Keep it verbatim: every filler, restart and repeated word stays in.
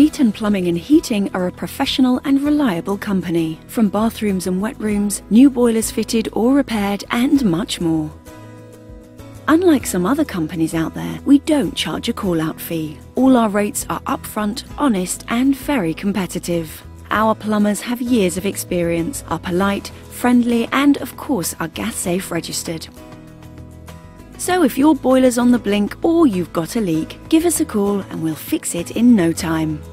Seaton Plumbing and Heating are a professional and reliable company. From bathrooms and wet rooms, new boilers fitted or repaired, and much more. Unlike some other companies out there, we don't charge a call-out fee. All our rates are upfront, honest, and very competitive. Our plumbers have years of experience, are polite, friendly, and of course are gas safe registered. So if your boiler's on the blink or you've got a leak, give us a call and we'll fix it in no time.